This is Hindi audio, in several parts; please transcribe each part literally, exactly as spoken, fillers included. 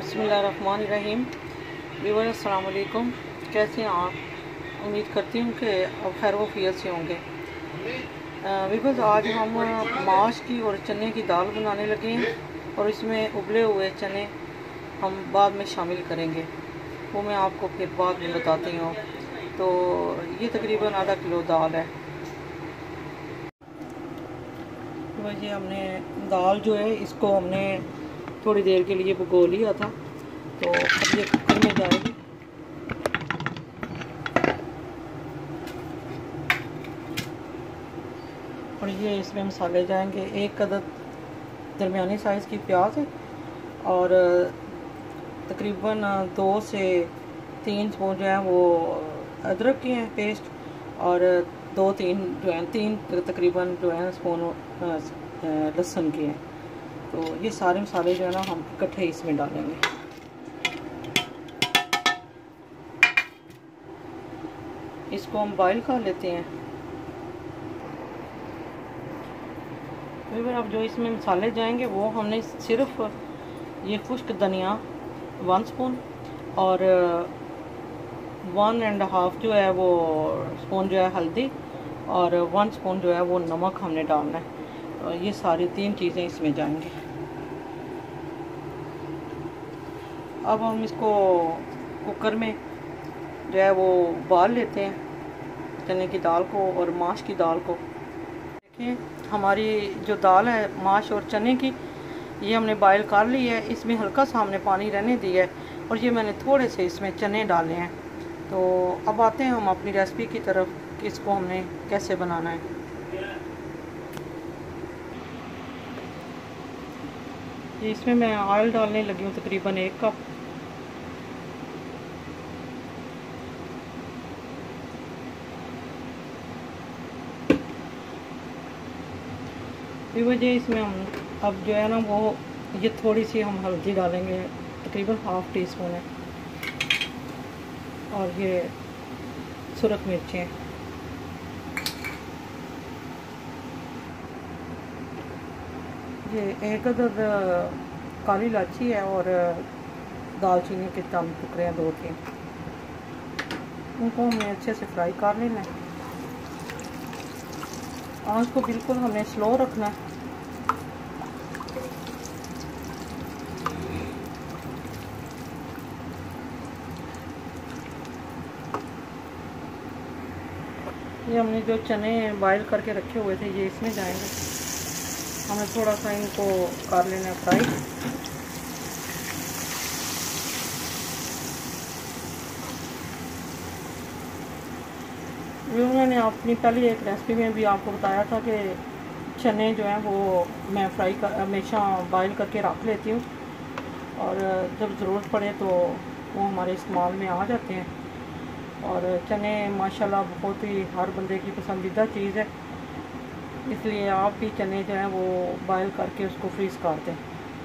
बिस्मिल्लाहिर्रहमानिर्रहीम। व्यूअर्स अस्सलाम वालेकुम, कैसे हैं आप? उम्मीद करती हूँ कि अब खैर वफियत से होंगे। व्यूअर्स आज हम माश की और चने की दाल बनाने लगे हैं और इसमें उबले हुए चने हम बाद में शामिल करेंगे, वो मैं आपको फिर बाद में बताती हूँ। तो ये तकरीबन आधा किलो दाल है। तो ये हमने दाल जो है इसको हमने थोड़ी देर के लिए भिगो लिया था, तो अब ये कुकर में जाएगी। और ये इसमें मसाले जाएंगे। एक अदद दरमियानी साइज़ की प्याज है और तकरीबन दो से तीन स्पून जो है वो अदरक के हैं पेस्ट, और दो तीन जो है तीन तकरीबन जो है स्पून लहसुन के हैं। तो ये सारे मसाले जो है ना हम इकट्ठे इसमें डालेंगे। इसको हम बॉईल कर लेते हैं। फिर अब जो इसमें मसाले जाएंगे वो हमने सिर्फ ये खुश्क धनिया वन स्पून और वन एंड हाफ जो है वो स्पून जो है हल्दी और वन स्पून जो है वो नमक हमने डालना है। तो ये सारी तीन चीज़ें इसमें जाएंगी। अब हम इसको कुकर में जो है वो उबाल लेते हैं, चने की दाल को और माश की दाल को। देखिए हमारी जो दाल है माश और चने की, ये हमने बॉईल कर ली है। इसमें हल्का सा हमने पानी रहने दिया है और ये मैंने थोड़े से इसमें चने डाले हैं। तो अब आते हैं हम अपनी रेसिपी की तरफ कि इसको हमने कैसे बनाना है। ये इसमें मैं ऑयल डालने लगी हूँ तकरीबन एक कप। फिर वजह इसमें हम अब जो है ना वो ये थोड़ी सी हम हल्दी डालेंगे, तकरीबन हाफ टी स्पून है, और ये सुरख मिर्चें, ये एक अदद काली इलायची है और दालचीनी के चंद टुकड़े हैं दो तीन। उनको हमने अच्छे से फ्राई कर लेना है। आंच को बिल्कुल हमने स्लो रखना है। ये हमने जो चने बॉईल करके रखे हुए थे ये इसमें जाएंगे। हमें थोड़ा सा इनको कर लेना फ्राई। जो मैंने अपनी पहली एक रेसिपी में भी आपको बताया था कि चने जो हैं वो मैं फ्राई कर हमेशा बॉईल करके रख लेती हूँ, और जब ज़रूरत पड़े तो वो हमारे इस्तेमाल में आ जाते हैं। और चने माशाल्लाह बहुत ही हर बंदे की पसंदीदा चीज़ है, इसलिए आप भी चने जो हैं वो बॉईल करके उसको फ्रीज़ कर दें।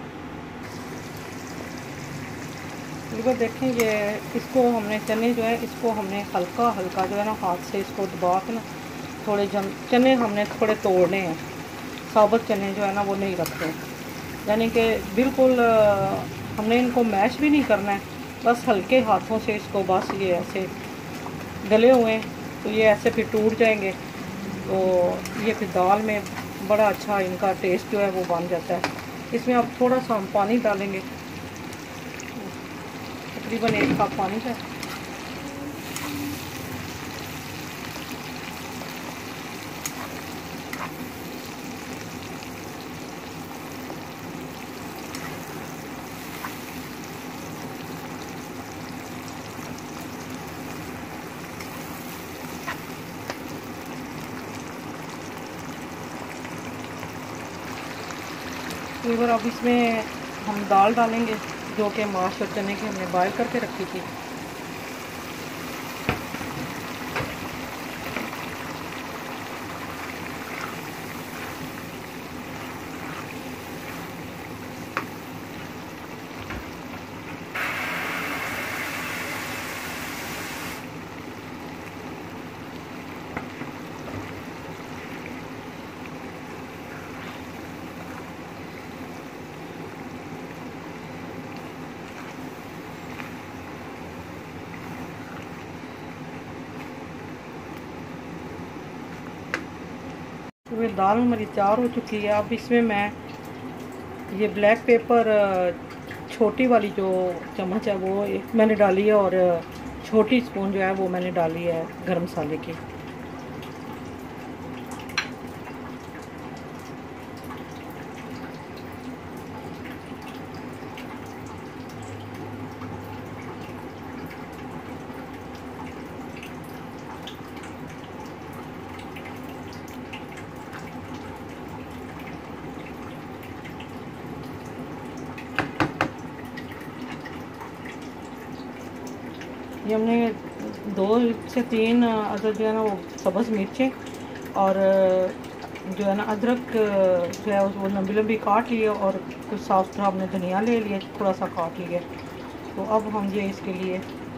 बिल्कुल देखें ये इसको हमने चने जो है इसको हमने हल्का हल्का जो है ना हाथ से इसको दबा के ना थोड़े जम चने हमने थोड़े तोड़ने हैं। साबुत चने जो है ना वो नहीं रखते, यानी कि बिल्कुल हमने इनको मैश भी नहीं करना है, बस हल्के हाथों से इसको बस ये ऐसे गले हुए हैं तो ये ऐसे फिर टूट जाएंगे। तो ये फिर दाल में बड़ा अच्छा इनका टेस्ट जो है वो बन जाता है। इसमें अब थोड़ा सा हम पानी डालेंगे, तकरीबन एक कप पानी है। फिर अब इसमें हम दाल डालेंगे जो कि माश और चने की हमने बॉईल करके रखी थी। तो दाल हमारी तैयार हो चुकी है। अब इसमें मैं ये ब्लैक पेपर छोटी वाली जो चम्मच है वो एक मैंने डाली है, और छोटी स्पून जो है वो मैंने डाली है गरम मसाले की। ये हमने दो से तीन अदरक जो है ना वो सब्ज़ मिर्चें और जो है ना अदरक जो है वो लंबी लंबी काट लिए, और कुछ साफ सुथरा हमने धनिया ले लिया, थोड़ा सा काट लिया। तो अब हम ये इसके लिए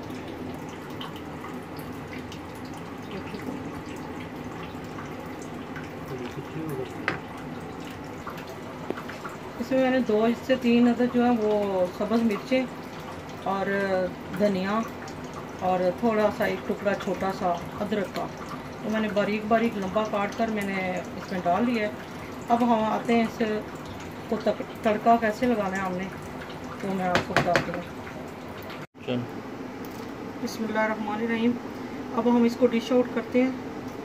इसमें मैंने दो से तीन अदरक जो है वो सब्ज़ मिर्चें और धनिया और थोड़ा सा एक टुकड़ा छोटा सा अदरक का तो मैंने बारीक बारीक लंबा काट कर मैंने इसमें डाल लिया है। अब हम आते हैं इस को तक, तड़का कैसे लगाना है हमने, तो मैं आपको बताती हूँ। बिस्मिल्लाहिर्रहमानिर्रहीम। अब हम इसको डिश आउट करते हैं।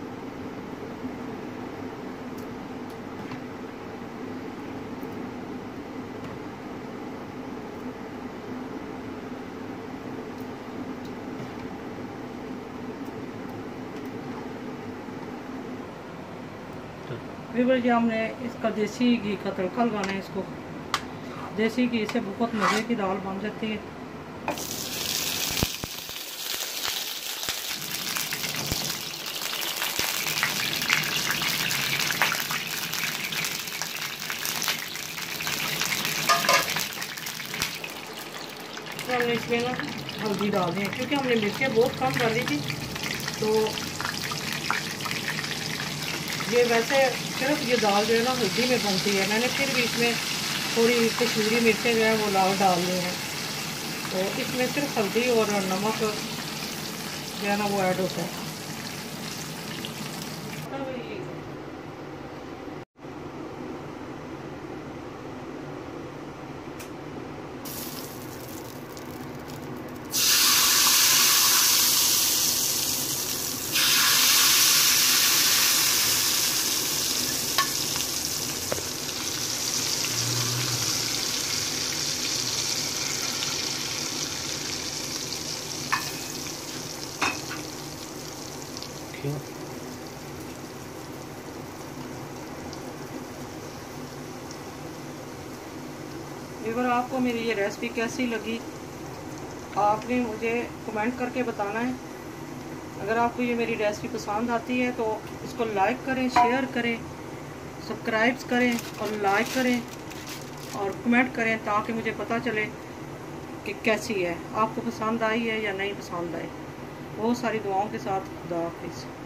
फिर हमने इसका देसी घी का तड़का लगाना है। इसको देसी घी से बहुत मज़े की दाल बन जाती है। तो हमने इसमें ना हल्दी डाल दी है, क्योंकि हमने मिर्चें बहुत कम डाली थी। तो ये वैसे सिर्फ ये दाल जो है ना हल्दी में बनती है, मैंने फिर भी इसमें थोड़ी कश्मीरी मिर्चें जो है वो लाल डाल दी हैं। तो इसमें सिर्फ हल्दी और नमक जो है ना वो ऐड होता है। अगर आपको मेरी ये रेसिपी कैसी लगी आपने मुझे कमेंट करके बताना है। अगर आपको ये मेरी रेसिपी पसंद आती है तो इसको लाइक करें, शेयर करें, सब्सक्राइब करें और लाइक करें और कमेंट करें, ताकि मुझे पता चले कि कैसी है, आपको पसंद आई है या नहीं पसंद आई। बहुत सारी दुआओं के साथ खुदा हाफिज़।